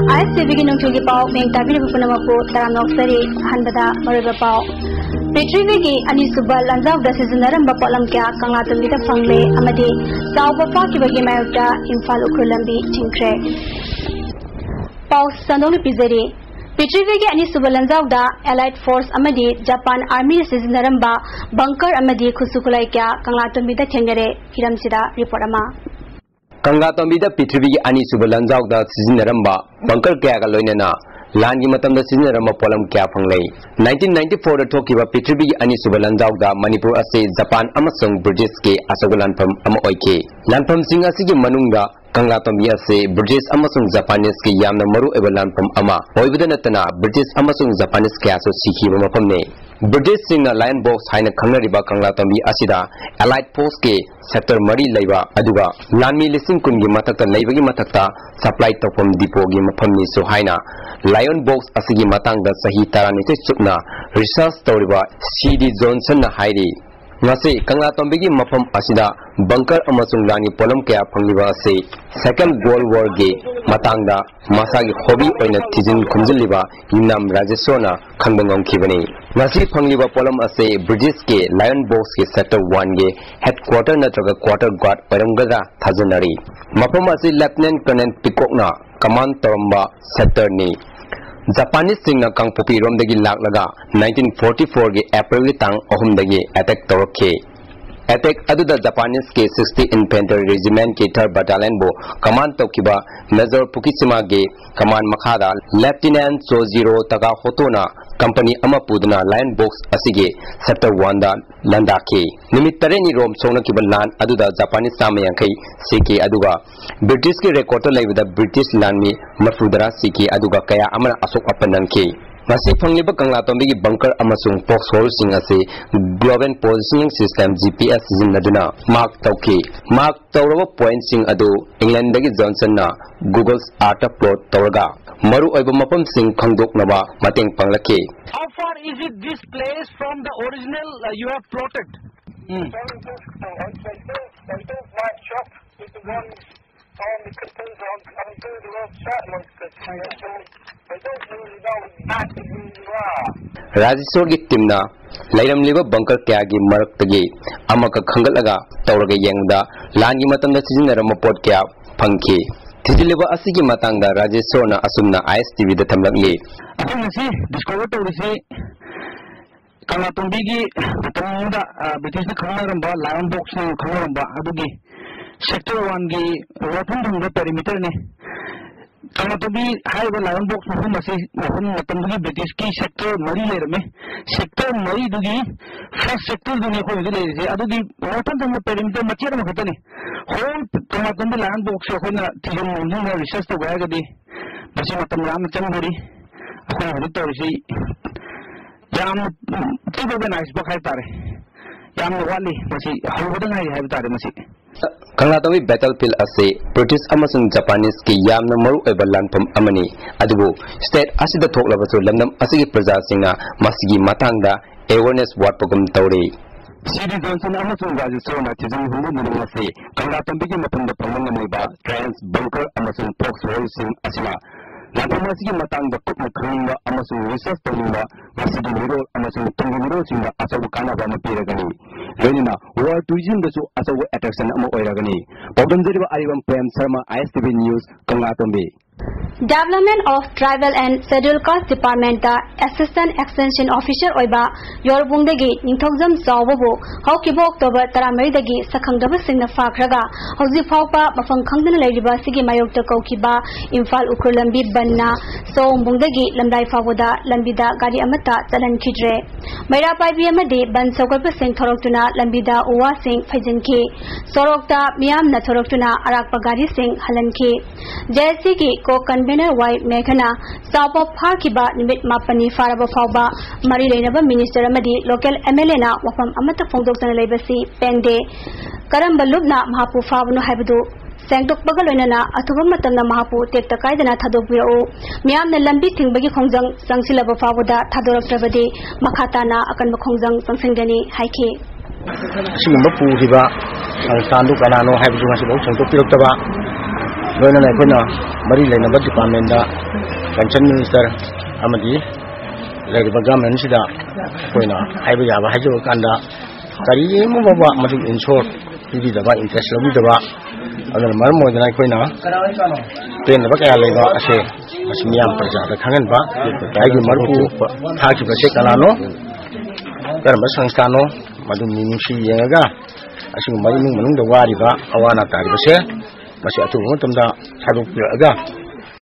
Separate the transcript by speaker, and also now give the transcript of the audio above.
Speaker 1: ISTV की नुंगचुगी पाव मेंग ताबिर पुनमपु तरामनोक्सरी हनबदा मरुबा पाव पृथ्वी की अनिसुबा लंजाव द सिजनरम बपलम क्या कंगलातुंगीदा फंगले अमदि साउबफा की बगे मायोटा इम्फाल उखुलंबी थिंख्रे पाव संदोंग पिजरी पृथ्वी की अनिसुबा लंजाव द एलाइड फोर्स अमदि जापान आर्मी सिजनरम बा बंकर अमदि खुसुकुलाई क्या कंगलातुंगीदा थेंगरे हिरमसिदा रिपोर्ट अमा
Speaker 2: कंगलातुंगीदा पृथ्वी की अनिसुबा लंजाव द सिजनरम बा बंकर क्या का लोइनना लांगी मतम सिजनरम पोलम क्या फंगले 1994 थोकिबा पृथ्वी की अनिसुबा लंजाव द मणिपुर असे जापान अमसंग ब्रिटिश के असोग लानफम अम ओइके लानफम सिंग असिगी मनुंगा कंगलातुंगी असे ब्रिटिश अमसंग जापानीज के यामना मरु एबा लानफम अमा ओइबदा नतना ब्रिटिश अमसंग जापानीज के आसो सिखिबा मफमने ब्रिटिश सिंगना लायन बॉक्स हाइना खंगनरिबा कंगलातुंगी असिदा एलाइड फोर्स के सेक्टर मरी लैबा अदुगा लानमी लिसिंग कुनगी मथकता लैबगी मथकता सप्लाई तोफम डिपोगी मफमनी सो हाइना लायन बॉक्स असिगी मतंगदा सही तारानिते चुकना रिसर्च तौरिबा सीडी जॉनसन ना हाइरी ngase कंगलातुंगी की मफम असिदा बंकर अमसुंग लानी पोलम क्या फंगिबा असे सेकंड वर्ल्ड वॉर के मतंगदा मसागी हॉबी ओइना थिजिन खुमजिलिबा इनाम राजेश्वरना खंगबंगम खिबनी ngasi फंगिबा पोलम असे ब्रिटिश के लायन बॉक्स के सेक्टर 1 के हेडक्वार्टर नत्रगा क्वार्टर गार्ड परमगदा थाजनरी मफम असे लेफ्टिनेंट कर्नल पिकॉकना कमांड तोरंबा सेक्टर ने जापानीज सिंगना कांगपोपी रोमदगी लाकलगा 1944 के अप्रैल की तांग अहुमदगी अटैक तौरखे अटैक अदुदा जापानीज के 60 इन्फेंट्री रेजिमेंट के 3rd बटालियन बो कमांड तौकिबा मेजर फुकिशिमा के कमांड मखादा लेफ्टिनेंट सोजीरो तकाहोतोना कंपनी अमा पुदना लायन बॉक्स असिगे सेक्टर 1 दा लंदाखे निमित तरेनी रोम सोनकिबा लान अदुदा जापानीज सामयांखै सिके अदुगा ब्रिटिश के रिकॉर्ड लाइबदा ब्रिटिश लान में मफुदरा सिके अदुगा कया अमना असोक अपनंखे ngasi phangliba कंगलातुंगी की बंकर अमसुंग पॉक्स होल सिंग असे ग्लोबल पोजिशनिंग सिस्टम जीपीएस सिजनदुना मार्क तौके मार्क तौरब पॉइंट सिंग अदु इंग्लैंड दगी जॉनसन ना गूगल आर्ट प्लॉट तौरगा मरु ओइब मपम सिंग खंगदोकनबा mateंग पंगलके
Speaker 3: How far is it this place from the original you have plotted?
Speaker 2: Rajeshwar की टीमना लैरमलिबा बंकर क्या की मरक्तगी अमक खंगलगा तौरगा येंगदा लान की मतंदा सिजनरम पोट क्या फंखे थिजिलिबा असिगी मतंगदा राजेश्वरना असुमना ISTV दा थमलकले
Speaker 3: अखनसी डिस्कवर तौरिसे कंगलातुंगी की तंगदा ब्रिटिश ने खंगरंबा लायन बॉक्स ने खंगरंबा अदुगी सेक्टर 1 की वाफम थंगदा पेरीमीटर ने कंगलातुंगी हाइबा लायन बॉक्स मफम असे मफम मतंगी ब्रिटिश की सेक्टर मरी लेरमे सेक्टर मरी दुगी फर्स्ट सेक्टर दुने को दिले जे अदुगी वाफम थंगदा पेरीमीटर मचेर मखतने होल कंगलातुंगी लायन बॉक्स खोना थिजन मुंजिंग रिसर्च तो गायगदी बसे मतम याम चंगोरी अखोय हदि तौरिसि याम ऑर्गेनाइज बखाय तारे याम वाली बसे हौबदन हाय तारे मसी
Speaker 2: कंगलातुंगी बैटलफील्ड असे ब्रिटिश अमसुंग जापानीज के यामना मरु एबा लानफम अमनी अदुबो स्टेट असिदा थोकलबसु लमदम असिगी प्रजासिंगा मसिगी मतंगदा अवेयरनेस वाटपगम तौरे
Speaker 3: सीडी जॉनसन अमसुंग राजेश्वरना थिजन हुंदु मुदुंगसे कंगलातुंगी के मतंदा प्रमंगमैबा ट्रांस बंकर अमसुंग पॉक्स होल सिंग असिला लानफमसिगी मतंगदा कुकना खंगबा अमसुंग रिसर्च तौनिबा मसिगी मिरोल अमसुंग तंगि मिरोल सिंगा अचौब कानाबा म पिरगनी लोनिना वर्ल्ड टूरिज्म दसु अचौब अट्रैक्शन अम ओइरगनी पौदमजरिबा आरिबम प्रेम शर्मा ISTV न्यूज कंगलातुंगी
Speaker 1: Development of Tribal and Scheduled Caste Department Assistant Extension Officer Oiba Yorbungdagi Ningthokjam Chawbabu Haukibo October 13 dagi sakhangdaba singna fakhraga hauji phawpa mafang khangdana leiriba sigi mayokta kaukiba Imphal Ukurlambi Banna Sombungdagi lamdai fawada lambida gari amata chalankhidre Maira paibi amadi ban sawgalpa sing thoroktuna lambida uwa sing phaijanki sorokta miyam na thoroktuna arakpa gari sing halanki JSC ki को convener Y मेघना साउपा फाकिबा निमित मापनी फारबा फावबा मरी लेनबा मिनिस्टर अमदी लोकल MLA ना वफम अमत फोंदोक्तना लेबसी पेंदे करंब लुबना महापु फावनु हाइबदु सेंगदोकबगा लोइनना अथुबा मतमना महापु टेक्ता कायदना थादोकबिरओ मियामना लंबी थिंगबगी खोंजंग संगसिलबा फावदा थादोरक्तबदि मखाताना अकनबा खोंजंग संसिंगनी हाइखे
Speaker 4: सिगुम्बा पुहिबा संस्थानदु कनानो हाइबदु मासिबो संतोकपिरक्तबा
Speaker 3: loina na koina mari leina ba department da concern minister amadi leriba government sida koina haiba ya ba hajo kanda kari mu baba madu insure di da ba interest lobi da ba adana mar mo dana koina pen ba kaya leba ase masmiyam parja da khangan ba ai marku thaki ba se kalano karma sanstano madu mingsi yenga asing mari nung manung da wari ba awana tari ba se masih atu mutum da sadu aga